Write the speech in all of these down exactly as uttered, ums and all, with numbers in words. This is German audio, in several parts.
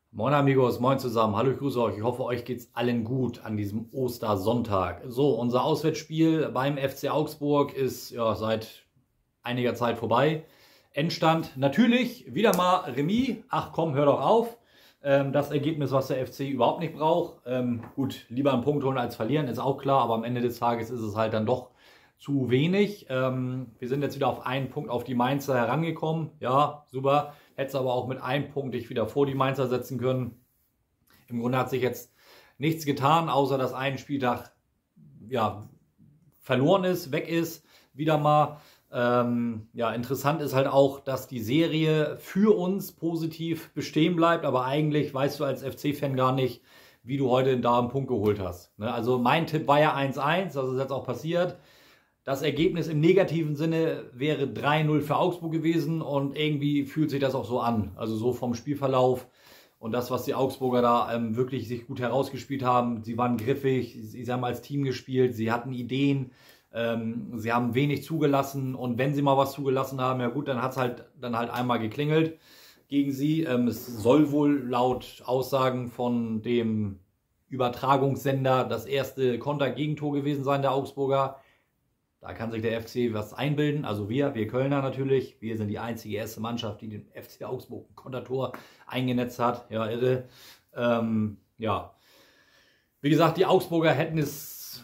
Moin amigos, moin zusammen, hallo, ich grüße euch. Ich hoffe, euch geht's allen gut an diesem Ostersonntag. So, unser Auswärtsspiel beim F C Augsburg ist ja seit einiger Zeit vorbei. Endstand natürlich wieder mal Remis. Ach komm, hör doch auf. Ähm, das Ergebnis, was der F C überhaupt nicht braucht. Ähm, gut, lieber einen Punkt holen als verlieren, ist auch klar, aber am Ende des Tages ist es halt dann doch zu wenig. Ähm, wir sind jetzt wieder auf einen Punkt auf die Mainzer herangekommen. Ja, super. Hättest aber auch mit einem Punkt dich wieder vor die Mainzer setzen können. Im Grunde hat sich jetzt nichts getan, außer dass ein Spieltag ja, verloren ist, weg ist, wieder mal. Ähm, ja, interessant ist halt auch, dass die Serie für uns positiv bestehen bleibt, aber eigentlich weißt du als F C-Fan gar nicht, wie du heute da einen Punkt geholt hast. Ne? Also mein Tipp war ja eins eins, das ist jetzt auch passiert. Das Ergebnis im negativen Sinne wäre drei null für Augsburg gewesen und irgendwie fühlt sich das auch so an. Also so vom Spielverlauf und das, was die Augsburger da ähm, wirklich sich gut herausgespielt haben. Sie waren griffig, sie, sie haben als Team gespielt, sie hatten Ideen, ähm, sie haben wenig zugelassen und wenn sie mal was zugelassen haben, ja gut, dann hat es halt, dann halt einmal geklingelt gegen sie. Ähm, es soll wohl laut Aussagen von dem Übertragungssender das erste Konter-Gegentor gewesen sein, der Augsburger. Da kann sich der F C was einbilden, also wir, wir Kölner natürlich. Wir sind die einzige erste Mannschaft, die den F C Augsburg ein Kontertor eingenetzt hat. Ja, irre. Ähm, ja, wie gesagt, die Augsburger hätten es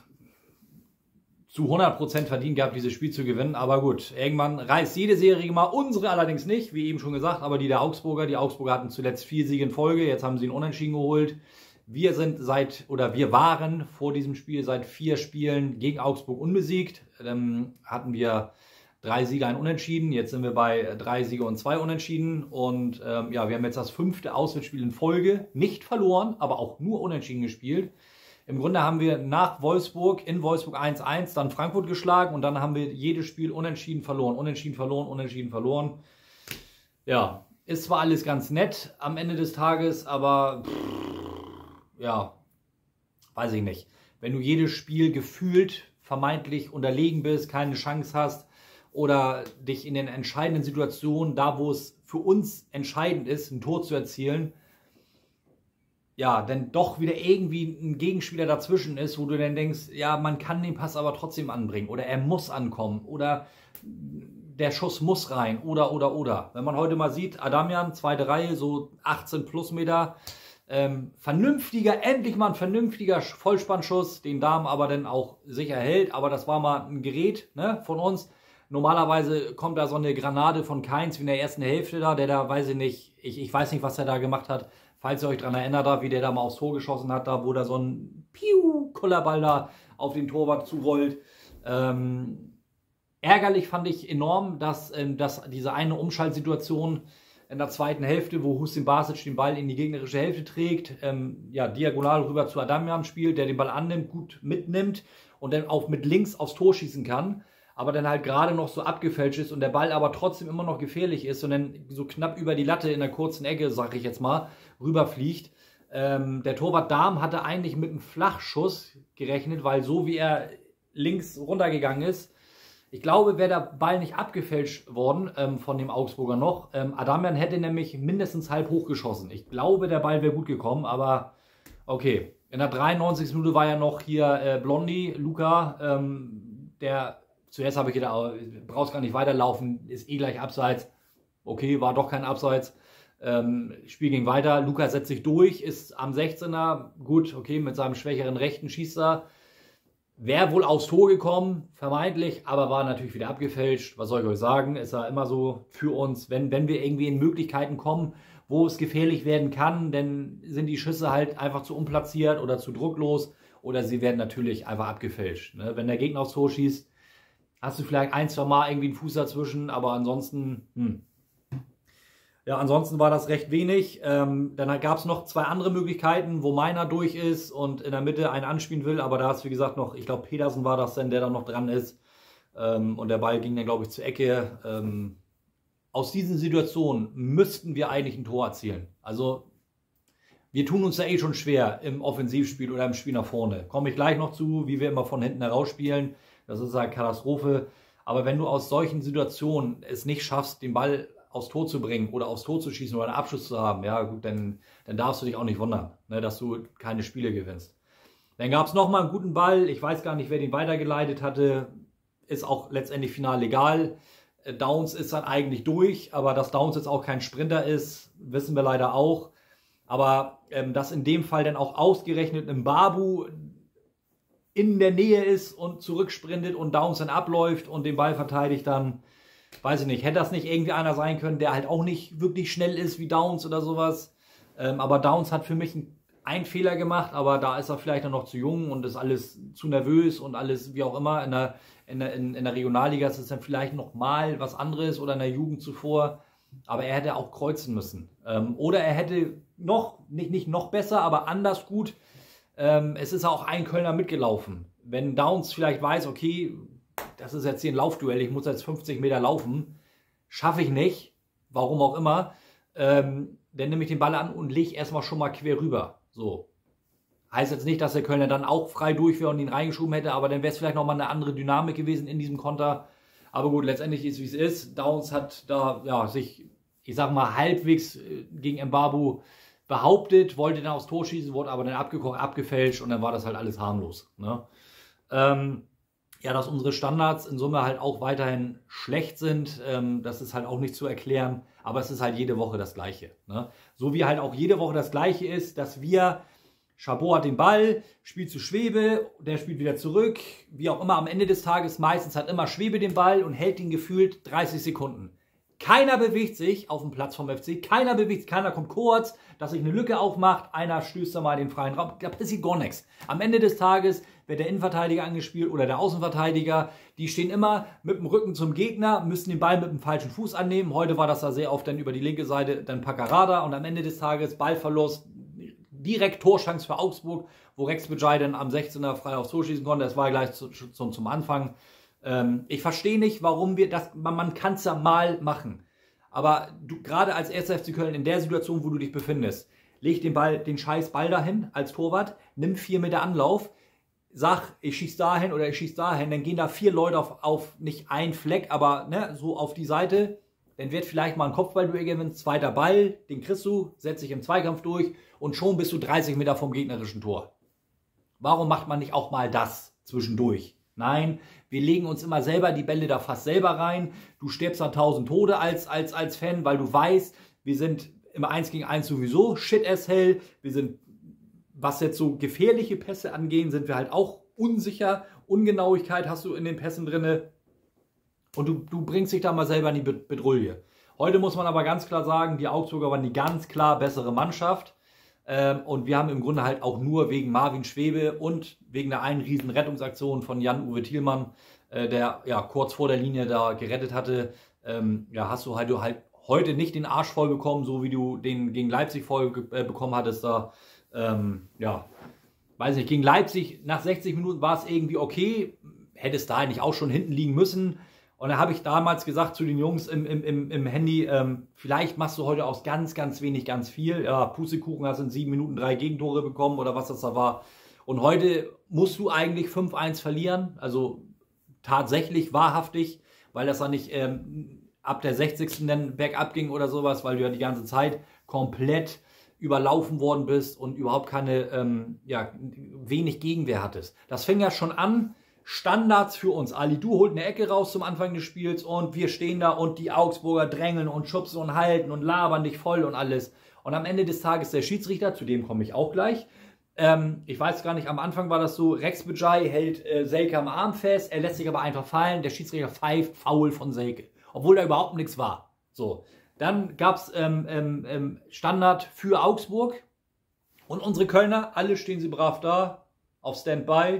zu hundert Prozent verdient gehabt, dieses Spiel zu gewinnen. Aber gut, irgendwann reißt jede Serie mal, unsere allerdings nicht, wie eben schon gesagt, aber die der Augsburger. Die Augsburger hatten zuletzt vier Siege in Folge, jetzt haben sie einen Unentschieden geholt. Wir sind seit, oder wir waren vor diesem Spiel seit vier Spielen gegen Augsburg unbesiegt. Ähm, hatten wir drei Siege, ein Unentschieden. Jetzt sind wir bei drei Siege und zwei Unentschieden. Und ähm, ja, wir haben jetzt das fünfte Auswärtsspiel in Folge. Nicht verloren, aber auch nur unentschieden gespielt. Im Grunde haben wir nach Wolfsburg, in Wolfsburg eins eins, dann Frankfurt geschlagen und dann haben wir jedes Spiel unentschieden verloren. Unentschieden verloren, unentschieden verloren. Ja, ist zwar alles ganz nett am Ende des Tages, aber pff, ja, weiß ich nicht. Wenn du jedes Spiel gefühlt vermeintlich unterlegen bist, keine Chance hast oder dich in den entscheidenden Situationen, da wo es für uns entscheidend ist, ein Tor zu erzielen, ja, dann doch wieder irgendwie ein Gegenspieler dazwischen ist, wo du dann denkst, ja, man kann den Pass aber trotzdem anbringen oder er muss ankommen oder der Schuss muss rein oder, oder, oder. Wenn man heute mal sieht, Adamian, zweite Reihe, so achtzehn plus Meter, Ähm, vernünftiger, endlich mal ein vernünftiger Vollspannschuss, den Damen aber dann auch sicher hält. Aber das war mal ein Gerät, ne, von uns. Normalerweise kommt da so eine Granate von Keins wie in der ersten Hälfte da, der da, weiß ich nicht, ich, ich weiß nicht, was er da gemacht hat. Falls ihr euch daran erinnert habt, wie der da mal aufs Tor geschossen hat, da wo da so ein Piu-Kullerball da auf den Torwart zurollt. Ähm, ärgerlich fand ich enorm, dass, ähm, dass diese eine Umschaltsituation in der zweiten Hälfte, wo Hussein Basic den Ball in die gegnerische Hälfte trägt, ähm, ja, diagonal rüber zu Adamian spielt, der den Ball annimmt, gut mitnimmt und dann auch mit links aufs Tor schießen kann, aber dann halt gerade noch so abgefälscht ist und der Ball aber trotzdem immer noch gefährlich ist und dann so knapp über die Latte in der kurzen Ecke, sag ich jetzt mal, rüberfliegt. Ähm, der Torwart Dahm hatte eigentlich mit einem Flachschuss gerechnet, weil so wie er links runtergegangen ist, ich glaube, wäre der Ball nicht abgefälscht worden ähm, von dem Augsburger noch. Ähm, Adamian hätte nämlich mindestens halb hoch geschossen. Ich glaube, der Ball wäre gut gekommen, aber okay. In der dreiundneunzigsten Minute war ja noch hier äh, Blondi, Luca, ähm, der zuerst habe ich gedacht, brauchst gar nicht weiterlaufen, ist eh gleich abseits. Okay, war doch kein Abseits. Ähm, Spiel ging weiter, Luca setzt sich durch, ist am sechzehner, gut, okay, mit seinem schwächeren Rechten schießt er. Wäre wohl aufs Tor gekommen, vermeintlich, aber war natürlich wieder abgefälscht. Was soll ich euch sagen? Ist ja immer so für uns, wenn, wenn wir irgendwie in Möglichkeiten kommen, wo es gefährlich werden kann, dann sind die Schüsse halt einfach zu unplatziert oder zu drucklos oder sie werden natürlich einfach abgefälscht. Ne? Wenn der Gegner aufs Tor schießt, hast du vielleicht ein, zwei Mal irgendwie einen Fuß dazwischen, aber ansonsten, hm. Ja, ansonsten war das recht wenig. Ähm, dann gab es noch zwei andere Möglichkeiten, wo Meiner durch ist und in der Mitte einen anspielen will. Aber da ist, wie gesagt, noch, ich glaube, Pedersen war das denn, der da noch dran ist. Ähm, und der Ball ging dann, glaube ich, zur Ecke. Ähm, aus diesen Situationen müssten wir eigentlich ein Tor erzielen. Also, wir tun uns da eh schon schwer im Offensivspiel oder im Spiel nach vorne. Komme ich gleich noch zu, wie wir immer von hinten heraus spielen. Das ist eine Katastrophe. Aber wenn du aus solchen Situationen es nicht schaffst, den Ball aufs Tor zu bringen oder aufs Tor zu schießen oder einen Abschluss zu haben, ja gut, dann, dann darfst du dich auch nicht wundern, ne, dass du keine Spiele gewinnst. Dann gab es nochmal einen guten Ball, ich weiß gar nicht, wer den weitergeleitet hatte, ist auch letztendlich final legal. Downs ist dann eigentlich durch, aber dass Downs jetzt auch kein Sprinter ist, wissen wir leider auch. Aber ähm, dass in dem Fall dann auch ausgerechnet ein Mbabu in der Nähe ist und zurücksprintet und Downs dann abläuft und den Ball verteidigt, dann weiß ich nicht, hätte das nicht irgendwie einer sein können, der halt auch nicht wirklich schnell ist wie Downs oder sowas. Ähm, aber Downs hat für mich einen, einen Fehler gemacht, aber da ist er vielleicht noch zu jung und ist alles zu nervös und alles wie auch immer. In der, in der, in, in der Regionalliga ist es dann vielleicht noch mal was anderes oder in der Jugend zuvor. Aber er hätte auch kreuzen müssen. Ähm, oder er hätte noch, nicht, nicht noch besser, aber anders gut. Ähm, es ist auch ein Kölner mitgelaufen. Wenn Downs vielleicht weiß, okay, das ist jetzt hier ein Laufduell, ich muss jetzt fünfzig Meter laufen, schaffe ich nicht, warum auch immer, ähm, dann nehme ich den Ball an und lege erstmal schon mal quer rüber. So. Heißt jetzt nicht, dass der Kölner dann auch frei durch wäre und ihn reingeschoben hätte, aber dann wäre es vielleicht nochmal eine andere Dynamik gewesen in diesem Konter. Aber gut, letztendlich ist es, wie es ist. Downs hat da ja, sich, ich sag mal, halbwegs gegen Mbabu behauptet, wollte dann aufs Tor schießen, wurde aber dann abgekocht, abgefälscht und dann war das halt alles harmlos. Ne? Ähm, ja, dass unsere Standards in Summe halt auch weiterhin schlecht sind, ähm, das ist halt auch nicht zu erklären, aber es ist halt jede Woche das Gleiche. Ne? So wie halt auch jede Woche das Gleiche ist, dass wir, Chabot hat den Ball, spielt zu Schwebe, der spielt wieder zurück, wie auch immer, am Ende des Tages meistens hat immer Schwebe den Ball und hält ihn gefühlt dreißig Sekunden. Keiner bewegt sich auf dem Platz vom F C, keiner bewegt sich, keiner kommt kurz, dass sich eine Lücke aufmacht, einer stößt da mal den freien Raum, da passiert gar nichts. Am Ende des Tages wird der Innenverteidiger angespielt oder der Außenverteidiger, die stehen immer mit dem Rücken zum Gegner, müssen den Ball mit dem falschen Fuß annehmen. Heute war das da sehr oft dann über die linke Seite, dann Paccarada und am Ende des Tages Ballverlust, direkt Torchance für Augsburg, wo Rex Bejai dann am sechzehner frei aufs Tor schießen konnte, das war gleich zu, zum, zum Anfang. Ich verstehe nicht, warum wir das, man, man kann es ja mal machen. Aber du, gerade als erster F C Köln in der Situation, wo du dich befindest, leg den Ball, den scheiß Ball dahin als Torwart, nimm vier Meter Anlauf, sag, ich schieß dahin oder ich schieß dahin, dann gehen da vier Leute auf, auf nicht ein Fleck, aber ne, so auf die Seite, dann wird vielleicht mal ein Kopfballduell gewinnen, zweiter Ball, den kriegst du, setzt dich im Zweikampf durch und schon bist du dreißig Meter vom gegnerischen Tor. Warum macht man nicht auch mal das zwischendurch? Nein, wir legen uns immer selber die Bälle da fast selber rein. Du stirbst an tausend Tode als, als, als Fan, weil du weißt, wir sind im eins gegen eins sowieso shit as hell. Wir sind, was jetzt so gefährliche Pässe angehen, sind wir halt auch unsicher. Ungenauigkeit hast du in den Pässen drin. Und du, du bringst dich da mal selber in die Bedrulle. Heute muss man aber ganz klar sagen, die Augsburger waren die ganz klar bessere Mannschaft. Ähm, und wir haben im Grunde halt auch nur wegen Marvin Schwebe und wegen der einen riesen Rettungsaktion von Jan-Uwe Thielmann, äh, der ja kurz vor der Linie da gerettet hatte, ähm, ja, hast du halt, du halt heute nicht den Arsch voll bekommen, so wie du den gegen Leipzig voll äh, bekommen hattest. Da, ähm, ja, weiß nicht, gegen Leipzig nach sechzig Minuten war es irgendwie okay, hätte es da eigentlich auch schon hinten liegen müssen. Und da habe ich damals gesagt zu den Jungs im, im, im, im Handy, ähm, vielleicht machst du heute aus ganz, ganz wenig ganz viel. Ja, Pustekuchen, hast in sieben Minuten drei Gegentore bekommen oder was das da war. Und heute musst du eigentlich fünf eins verlieren. Also tatsächlich, wahrhaftig, weil das dann nicht ähm, ab der sechzigsten dann bergab ging oder sowas, weil du ja die ganze Zeit komplett überlaufen worden bist und überhaupt keine, ähm, ja, wenig Gegenwehr hattest. Das fing ja schon an. Standards für uns. Ali, du holt eine Ecke raus zum Anfang des Spiels und wir stehen da und die Augsburger drängeln und schubsen und halten und labern dich voll und alles. Und am Ende des Tages der Schiedsrichter, zu dem komme ich auch gleich. Ähm, ich weiß gar nicht, am Anfang war das so, Rex Bejai hält äh, Selke am Arm fest, er lässt sich aber einfach fallen, der Schiedsrichter pfeift Foul von Selke, obwohl da überhaupt nichts war. So, dann gab es ähm, ähm, ähm, Standard für Augsburg und unsere Kölner, alle stehen sie brav da, auf Standby,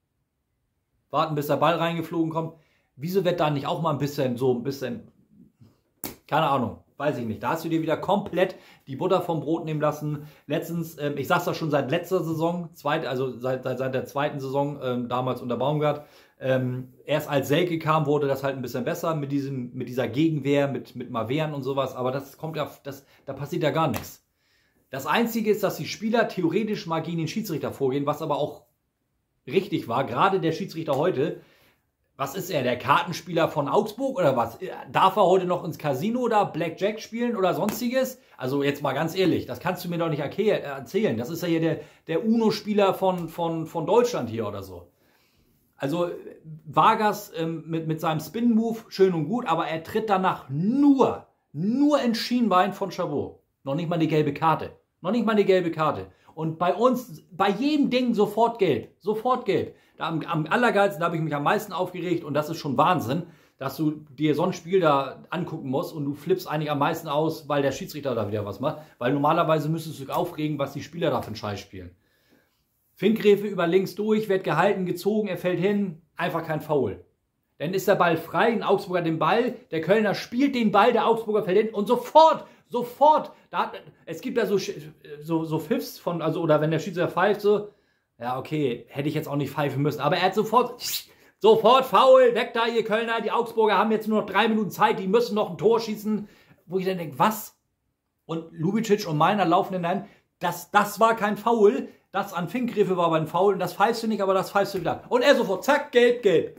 warten, bis der Ball reingeflogen kommt. Wieso wird da nicht auch mal ein bisschen so ein bisschen, keine Ahnung, weiß ich nicht. Da hast du dir wieder komplett die Butter vom Brot nehmen lassen. Letztens, ähm, ich sag's das schon seit letzter Saison, zweit, also seit, seit, seit der zweiten Saison, ähm, damals unter Baumgart. Ähm, erst als Selke kam, wurde das halt ein bisschen besser mit, diesem, mit dieser Gegenwehr, mit, mit Maveren und sowas. Aber das kommt ja, das, da passiert ja gar nichts. Das Einzige ist, dass die Spieler theoretisch mal gegen den Schiedsrichter vorgehen, was aber auch richtig war, gerade der Schiedsrichter heute, Was ist er, der Kartenspieler von Augsburg oder was? Darf er heute noch ins Casino da Blackjack spielen oder sonstiges? Also jetzt mal ganz ehrlich, das kannst du mir doch nicht erzählen. Das ist ja hier der, der UNO-Spieler von, von, von Deutschland hier oder so. Also Vargas ähm, mit, mit seinem Spin-Move, schön und gut, aber er tritt danach nur, nur ins Schienbein von Chabot. Noch nicht mal die gelbe Karte. Noch nicht mal die gelbe Karte. Und bei uns, bei jedem Ding sofort gelb. Sofort gelb. Da am, am allergeilsten, da habe ich mich am meisten aufgeregt und das ist schon Wahnsinn, dass du dir so ein Spiel da angucken musst und du flippst eigentlich am meisten aus, weil der Schiedsrichter da wieder was macht. Weil normalerweise müsstest du dich aufregen, was die Spieler da für einen Scheiß spielen. Finkgräfe über links durch, wird gehalten, gezogen, er fällt hin, einfach kein Foul. Dann ist der Ball frei, ein Augsburger den Ball, der Kölner spielt den Ball, der Augsburger fällt hin und sofort, sofort, da, es gibt da so, so, so Pfiffs von, also oder wenn der Schiedsrichter pfeift, so, ja okay, hätte ich jetzt auch nicht pfeifen müssen, aber er hat sofort, sofort Foul, weg da ihr Kölner, die Augsburger haben jetzt nur noch drei Minuten Zeit, die müssen noch ein Tor schießen, wo ich dann denke, was? Und Lubicic und Meiner laufen dann, das, das war kein Foul, das an Finkgräfe war aber ein Foul und das pfeifst du nicht, aber das pfeifst du wieder. Und er sofort, zack, gelb, gelb.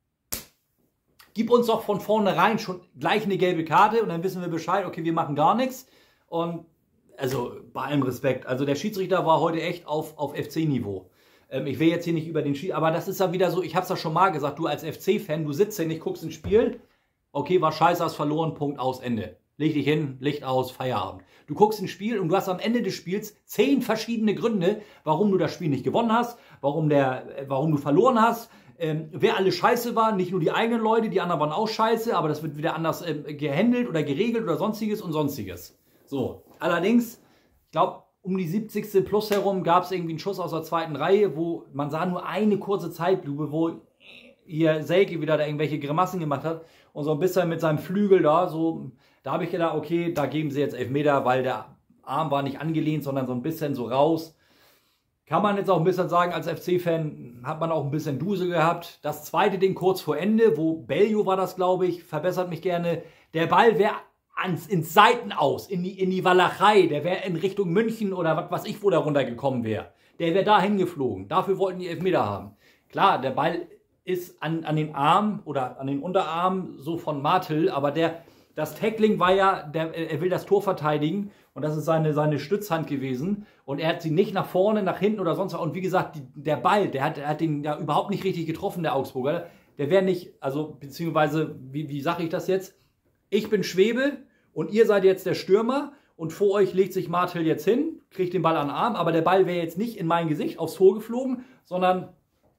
Gib uns doch von vornherein schon gleich eine gelbe Karte und dann wissen wir Bescheid, okay, wir machen gar nichts. Und also bei allem Respekt, also der Schiedsrichter war heute echt auf, auf F C-Niveau. Ähm, ich will jetzt hier nicht über den Schiedsrichter, aber das ist ja wieder so, ich habe es ja schon mal gesagt, du als F C-Fan, du sitzt hier nicht, guckst ins Spiel, okay, war scheiße, hast verloren, Punkt, aus, Ende. Leg dich hin, Licht aus, Feierabend. Du guckst ins Spiel und du hast am Ende des Spiels zehn verschiedene Gründe, warum du das Spiel nicht gewonnen hast, warum, der, warum du verloren hast, ähm, wer alle scheiße war, nicht nur die eigenen Leute, die anderen waren auch scheiße, aber das wird wieder anders ähm, gehandelt oder geregelt oder sonstiges und sonstiges. So, allerdings, ich glaube, um die siebzigste plus herum gab es irgendwie einen Schuss aus der zweiten Reihe, wo man sah nur eine kurze Zeitlupe, wo hier Selke wieder da irgendwelche Grimassen gemacht hat und so ein bisschen mit seinem Flügel da, so, da habe ich gedacht, okay, da geben sie jetzt Elfmeter, weil der Arm war nicht angelehnt, sondern so ein bisschen so raus. Kann man jetzt auch ein bisschen sagen, als F C-Fan hat man auch ein bisschen Dusel gehabt. Das zweite Ding kurz vor Ende, wo Bellio war das, glaube ich, verbessert mich gerne. Der Ball wäre ans, ins Seiten aus, in die, in die Walachei, der wäre in Richtung München oder was weiß ich, wo der runtergekommen wäre. Der wäre da hingeflogen. Dafür wollten die Elfmeter haben. Klar, der Ball ist an, an den Arm oder an den Unterarm so von Martel, aber der, das Tackling war ja, der, er will das Tor verteidigen und das ist seine, seine Stützhand gewesen und er hat sie nicht nach vorne, nach hinten oder sonst was. Und wie gesagt, die, der Ball, der hat, der hat den ja überhaupt nicht richtig getroffen, der Augsburger. Der wäre nicht, also beziehungsweise, wie, wie sage ich das jetzt? Ich bin Schwebe und ihr seid jetzt der Stürmer und vor euch legt sich Martel jetzt hin, kriegt den Ball an den Arm, aber der Ball wäre jetzt nicht in mein Gesicht aufs Tor geflogen, sondern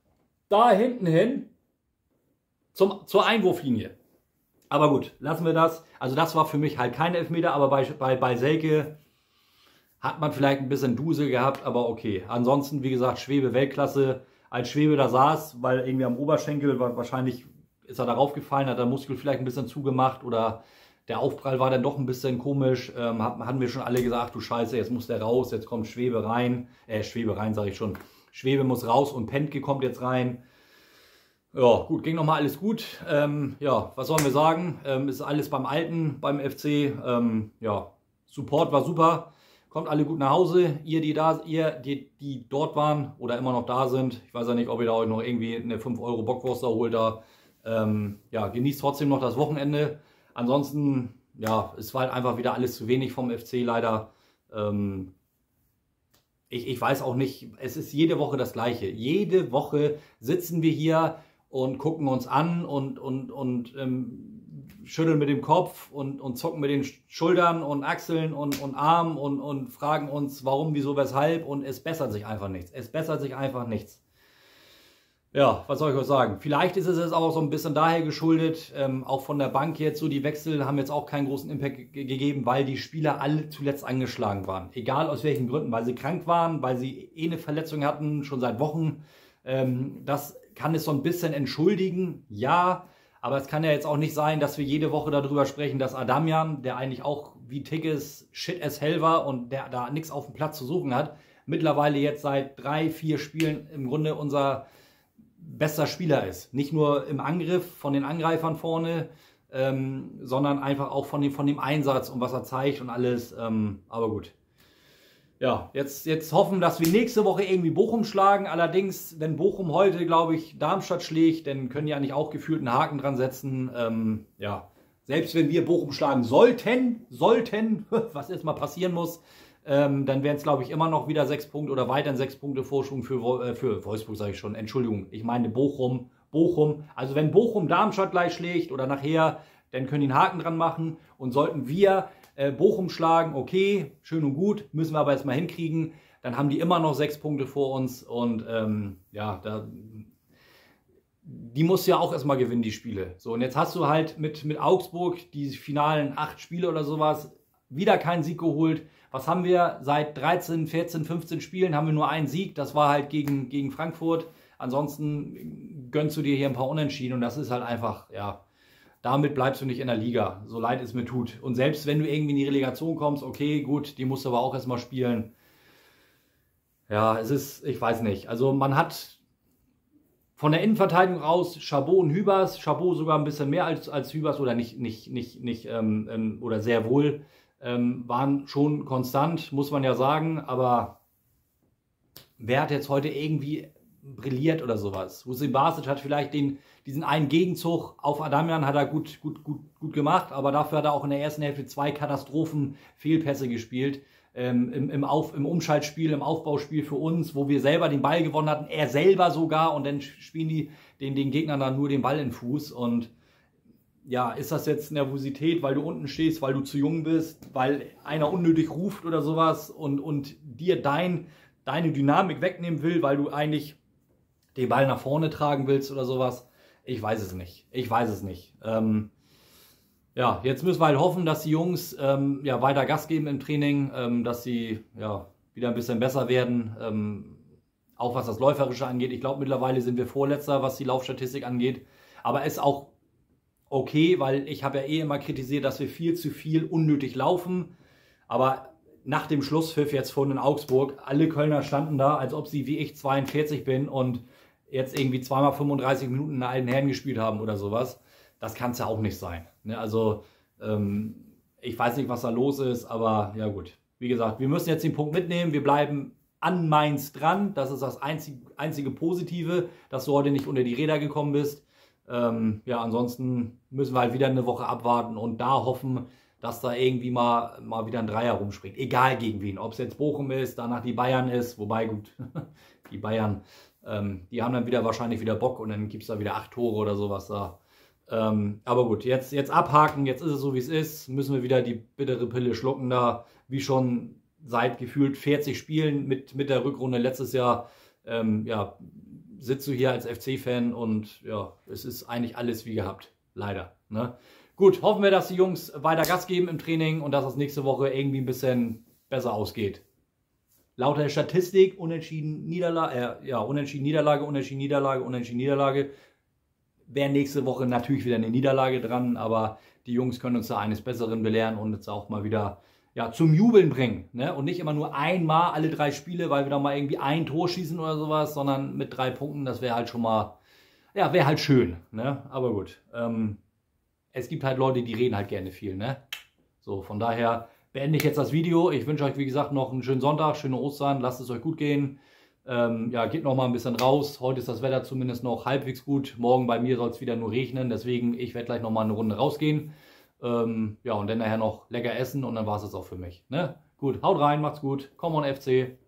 da hinten hin zum, zur Einwurflinie. Aber gut, lassen wir das. Also das war für mich halt kein Elfmeter, aber bei, bei, bei Selke hat man vielleicht ein bisschen Dusel gehabt, aber okay. Ansonsten, wie gesagt, Schwebe Weltklasse. Als Schwebe da saß, weil irgendwie am Oberschenkel, wahrscheinlich ist er darauf gefallen, hat der Muskel vielleicht ein bisschen zugemacht oder der Aufprall war dann doch ein bisschen komisch. Ähm, hatten wir schon alle gesagt, ach du Scheiße, jetzt muss der raus, jetzt kommt Schwebe rein. Äh, Schwebe rein, sage ich schon. Schwebe muss raus und Pentke kommt jetzt rein. Ja, gut, ging nochmal alles gut. Ähm, ja, was sollen wir sagen? Ähm, ist alles beim Alten, beim F C. Ähm, ja, Support war super. Kommt alle gut nach Hause. Ihr, die da, ihr, die, die dort waren oder immer noch da sind. Ich weiß ja nicht, ob ihr da euch noch irgendwie eine fünf Euro Bockwurst da holt. Da. Ähm, ja, genießt trotzdem noch das Wochenende. Ansonsten, ja, es war halt einfach wieder alles zu wenig vom F C leider. Ähm, ich, ich weiß auch nicht, es ist jede Woche das Gleiche. Jede Woche sitzen wir hier und gucken uns an und, und, und ähm, schütteln mit dem Kopf und, und zucken mit den Schultern und Achseln und, und Armen und, und fragen uns, warum, wieso, weshalb und es bessert sich einfach nichts. Es bessert sich einfach nichts. Ja, was soll ich euch sagen? Vielleicht ist es jetzt auch so ein bisschen daher geschuldet, ähm, auch von der Bank jetzt so, die Wechsel haben jetzt auch keinen großen Impact gegeben, weil die Spieler alle zuletzt angeschlagen waren. Egal aus welchen Gründen, weil sie krank waren, weil sie eh eine Verletzung hatten, schon seit Wochen. Ähm, das kann es so ein bisschen entschuldigen, ja, aber es kann ja jetzt auch nicht sein, dass wir jede Woche darüber sprechen, dass Adamian, der eigentlich auch wie Tickes shit as hell war und der da nichts auf dem Platz zu suchen hat, mittlerweile jetzt seit drei, vier Spielen im Grunde unser bester Spieler ist. Nicht nur im Angriff von den Angreifern vorne, ähm, sondern einfach auch von dem, von dem Einsatz und was er zeigt und alles, ähm, aber gut. Ja, jetzt, jetzt hoffen, dass wir nächste Woche irgendwie Bochum schlagen. Allerdings, wenn Bochum heute, glaube ich, Darmstadt schlägt, dann können die eigentlich auch gefühlt einen Haken dran setzen. Ähm, ja, selbst wenn wir Bochum schlagen sollten, sollten, was erstmal passieren muss, ähm, dann wären es, glaube ich, immer noch wieder sechs Punkte oder weiterhin sechs Punkte Vorsprung für, äh, für Wolfsburg, sage ich schon. Entschuldigung, ich meine Bochum, Bochum. Also wenn Bochum Darmstadt gleich schlägt oder nachher, dann können die einen Haken dran machen. Und sollten wir äh, Bochum schlagen, okay, schön und gut, müssen wir aber jetzt mal hinkriegen. Dann haben die immer noch sechs Punkte vor uns. Und ähm, ja, da, die muss ja auch erstmal gewinnen, die Spiele. So, und jetzt hast du halt mit, mit Augsburg die finalen acht Spiele oder sowas wieder keinen Sieg geholt. Was haben wir? Seit dreizehn, vierzehn, fünfzehn Spielen haben wir nur einen Sieg. Das war halt gegen, gegen Frankfurt. Ansonsten gönnst du dir hier ein paar Unentschieden. Und das ist halt einfach, ja, damit bleibst du nicht in der Liga. So leid es mir tut. Und selbst wenn du irgendwie in die Relegation kommst, okay, gut, die musst du aber auch erstmal spielen. Ja, es ist, ich weiß nicht. Also man hat von der Innenverteidigung raus Chabot und Hübers. Chabot sogar ein bisschen mehr als, als Hübers oder nicht, nicht, nicht, nicht ähm, oder sehr wohl. Ähm, waren schon konstant, muss man ja sagen, aber wer hat jetzt heute irgendwie brilliert oder sowas? Hüseyin Basic hat vielleicht den, diesen einen Gegenzug auf Adamian hat er gut, gut, gut, gut gemacht, aber dafür hat er auch in der ersten Hälfte zwei Katastrophen-Fehlpässe gespielt. Ähm, im, im, Auf, im Umschaltspiel, im Aufbauspiel für uns, wo wir selber den Ball gewonnen hatten, er selber sogar, und dann spielen die den, den Gegnern dann nur den Ball in den Fuß. Und ja, ist das jetzt Nervosität, weil du unten stehst, weil du zu jung bist, weil einer unnötig ruft oder sowas und, und dir dein, deine Dynamik wegnehmen will, weil du eigentlich den Ball nach vorne tragen willst oder sowas? Ich weiß es nicht. Ich weiß es nicht. Ähm, ja, jetzt müssen wir halt hoffen, dass die Jungs ähm, ja, weiter Gas geben im Training, ähm, dass sie ja, wieder ein bisschen besser werden, ähm, auch was das Läuferische angeht. Ich glaube, mittlerweile sind wir Vorletzter, was die Laufstatistik angeht. Aber ist auch okay, weil ich habe ja eh immer kritisiert, dass wir viel zu viel unnötig laufen. Aber nach dem Schlusspfiff jetzt vorhin in Augsburg, alle Kölner standen da, als ob sie wie ich zweiundvierzig bin und jetzt irgendwie zweimal fünfunddreißig Minuten in der alten Herren gespielt haben oder sowas. Das kann es ja auch nicht sein. Ne? Also ähm, ich weiß nicht, was da los ist, aber ja gut. Wie gesagt, wir müssen jetzt den Punkt mitnehmen. Wir bleiben an Mainz dran. Das ist das einzige, einzige Positive, dass du heute nicht unter die Räder gekommen bist. Ähm, ja, ansonsten müssen wir halt wieder eine Woche abwarten und da hoffen, dass da irgendwie mal, mal wieder ein Dreier rumspringt. Egal gegen wen. Ob es jetzt Bochum ist, danach die Bayern ist. Wobei, gut, die Bayern, ähm, die haben dann wieder wahrscheinlich wieder Bock und dann gibt es da wieder acht Tore oder sowas da. Ähm, aber gut, jetzt, jetzt abhaken. Jetzt ist es so, wie es ist. Müssen wir wieder die bittere Pille schlucken da. Wie schon seit gefühlt vierzig Spielen mit, mit der Rückrunde letztes Jahr. Ähm, ja, sitzt du hier als F C-Fan und ja, es ist eigentlich alles wie gehabt. Leider. Ne? Gut, hoffen wir, dass die Jungs weiter Gas geben im Training und dass es nächste Woche irgendwie ein bisschen besser ausgeht. Laut der Statistik unentschieden Niederlage, äh, ja, unentschieden Niederlage, unentschieden Niederlage, unentschieden Niederlage. Wäre nächste Woche natürlich wieder eine Niederlage dran, aber die Jungs können uns da eines Besseren belehren und uns auch mal wieder ja, zum Jubeln bringen. Ne? Und nicht immer nur einmal alle drei Spiele, weil wir da mal irgendwie ein Tor schießen oder sowas, sondern mit drei Punkten, das wäre halt schon mal, ja, wäre halt schön. Ne? Aber gut, ähm, es gibt halt Leute, die reden halt gerne viel. Ne? So, von daher beende ich jetzt das Video. Ich wünsche euch, wie gesagt, noch einen schönen Sonntag, schöne Ostern, lasst es euch gut gehen. Ähm, ja, geht noch mal ein bisschen raus. Heute ist das Wetter zumindest noch halbwegs gut. Morgen bei mir soll es wieder nur regnen, deswegen ich werde gleich noch mal eine Runde rausgehen. Ähm, ja, und dann nachher noch lecker essen und dann war es das auch für mich. Ne? Gut, haut rein, macht's gut. Come on F C.